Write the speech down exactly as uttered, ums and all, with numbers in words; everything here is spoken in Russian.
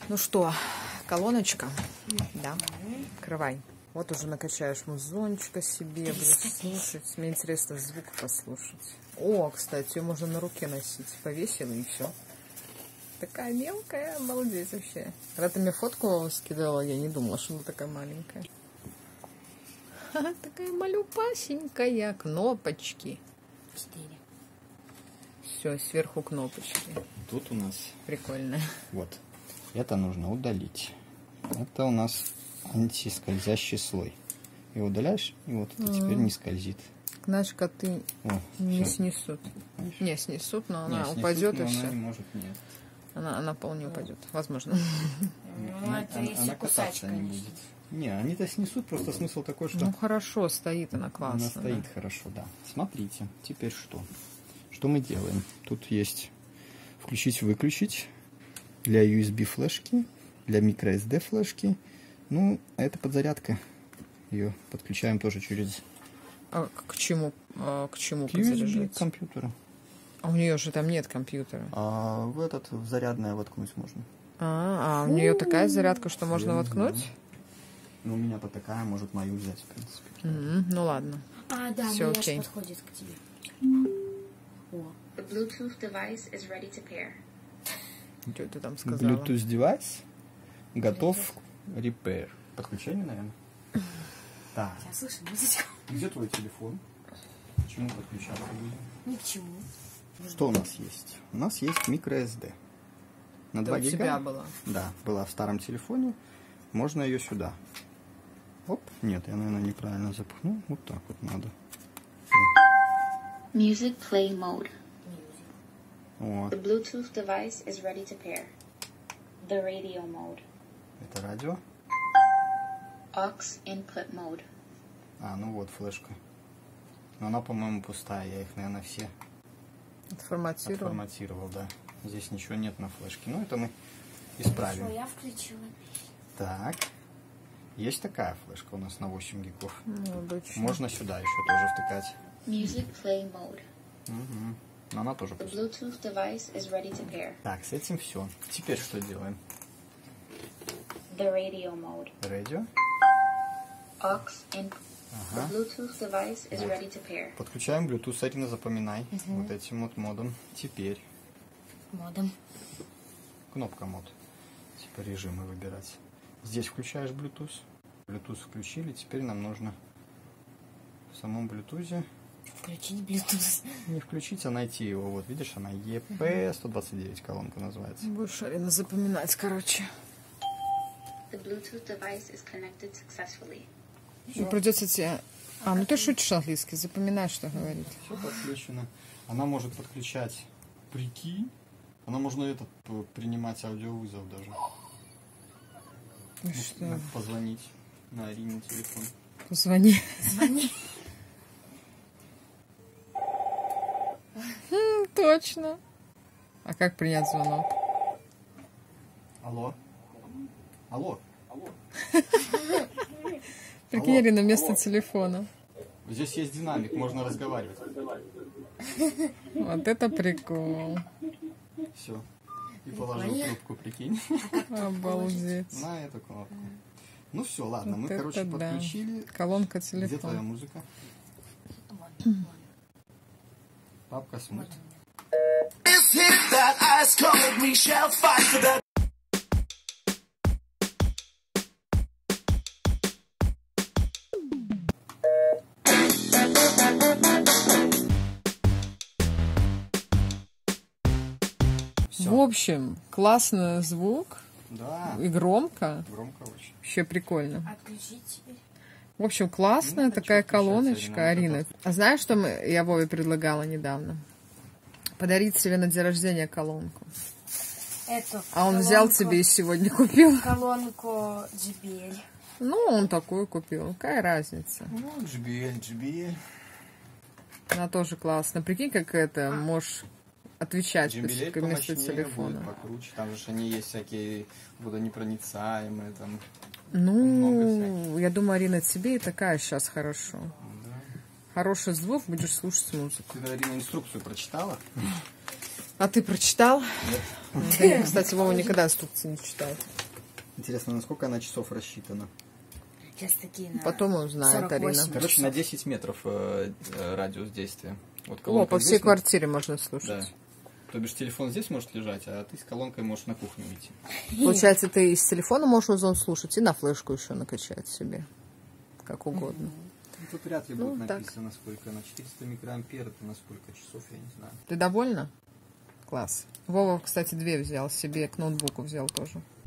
Ну что, колоночка? Да. Открывай. Вот уже накачаешь музончика себе, будешь слушать. Мне интересно звук послушать. О, кстати, ее можно на руке носить. Повесила и все. Такая мелкая, обалдеть вообще. Когда ты мне фотку скидывала, я не думала, что она такая маленькая. Ха-ха, такая малюпасенькая. Кнопочки. Четыре. Все, сверху кнопочки. Тут у нас... Прикольно. Вот. Это нужно удалить. Это у нас антискользящий слой. И удаляешь, и вот это теперь не скользит. Знаешь, коты О, не всё. снесут. Видишь? Не снесут, но Не, она снесут, упадет но и она все. не может, нет. Она, она пол не упадет. Возможно. Ну, Она, это она- если она кусать, кататься не конечно. будет. Не, они-то снесут, просто смысл такой, что Ну хорошо, стоит она классно. она стоит да. хорошо, да. Смотрите, теперь что? Что мы делаем? Тут есть включить-выключить для ю эс би флешки, для microSD флешки. Ну, это подзарядка. Ее подключаем тоже через А к чему, а к чему к ю эс би подзаряжать? компьютера. А у нее же там нет компьютера. А в этот в зарядное воткнуть можно. А, а у нее такая зарядка, что можно Я не воткнуть? знаю. Ну, у меня-то такая, может мою взять, в принципе. М, Ну ладно. А, да, Всё моя ж окей. подходит к тебе. О, The Bluetooth device is ready to pair. Что ты там сказала? Bluetooth девайс готов repair. Подключение, наверное. Так, я слышу музычку. где твой телефон? К чему подключаться будем? Ни к чему. Что у нас есть? У нас есть microSD. На Это два у гига. тебя была. Да, была в старом телефоне. Можно ее сюда. Оп, нет, я, наверное, неправильно запихнул. Вот так вот надо. Music play mode. О, The Bluetooth device is ready to pair. The radio mode. это радио. Aux input mode. А, ну вот флешка. Но она, по-моему, пустая. Я их, наверное, все Отформатировал. отформатировал, да. Здесь ничего нет на флешке. Ну, это мы исправим. Что, я включила. Так. Есть такая флешка у нас на восемь гигов. Ну, обычно. Можно сюда еще тоже втыкать. Music play mode. Угу. Но она тоже The пустая. Bluetooth device is ready to pair. Так, с этим все. Теперь что делаем? The radio mode. Радио. Aux input. Ага. The Bluetooth device is ready to pair. Подключаем Bluetooth, Арина, запоминай. Вот этим вот модом. Теперь Модом. кнопка мод. Типа режимы выбирать. Здесь включаешь Bluetooth. Bluetooth включили. Теперь нам нужно в самом Bluetooth Включить Bluetooth. не включить, а найти его. Вот видишь, она и пи сто двадцать девять колонка называется. Будешь, Арина, запоминать, короче. The Bluetooth device is connected successfully. Ну, придется тебе... А, ну ты шутишь английский, запоминай, что говорит. Все подключено. Она может подключать прикинь. Она можно этот п- принимать аудиовызов даже. Ну что, Может, позвонить на Арине телефон. позвони. Звони. М, Точно. А как принять звонок? Алло. Алло. Прикинь, Алло. Арина, вместо телефона. Здесь есть динамик, можно разговаривать. Вот это прикол. Все. И положил трубку, прикинь, Обалдеть. на эту кнопку. Ну все, ладно, мы, Вот короче, это да. подключили. Колонка Где твоя телефона. музыка? Папка смотрит. В общем, классный звук Да, и громко. громко очень. Вообще прикольно. Отключить теперь. В общем, классная Ну, такая хочу включать, колоночка, Арина, Арина. А знаешь, что мы, я Вове предлагала недавно? Подарить себе на день рождения колонку. Эту А он взял колонку- тебе и сегодня купил. колонку джей би эл. Ну, он такую купил. Какая разница? Ну, джей би эл, джей би эл. Она тоже классная. Прикинь, как это, можешь отвечать джей би эл вместо помощнее телефона. будет, покруче. Там же они есть всякие водонепроницаемые, там. Ну, много я думаю, Арина, тебе и такая сейчас хорошо. Да. Хороший звук, будешь слушать музыку. Ты, Арина, инструкцию прочитала? А ты прочитал? Да, кстати, Вова никогда инструкции не читает. Интересно, насколько она часов рассчитана? Сейчас такие на Потом узнает сорок восемь. Арина. Короче, на десять метров э, э, радиус действия. Вот О, колонка по всей здесь, квартире можно слушать. Да. То бишь телефон здесь может лежать, а ты с колонкой можешь на кухню идти. Получается, ты из телефона можешь озон слушать и на флешку еще накачать себе. Как угодно. Ну, тут вряд ли Ну, будет так. написано, сколько. На четыреста микроампер, это на сколько часов, я не знаю. Ты довольна? Класс. Вова, кстати, две взял себе, к ноутбуку взял тоже.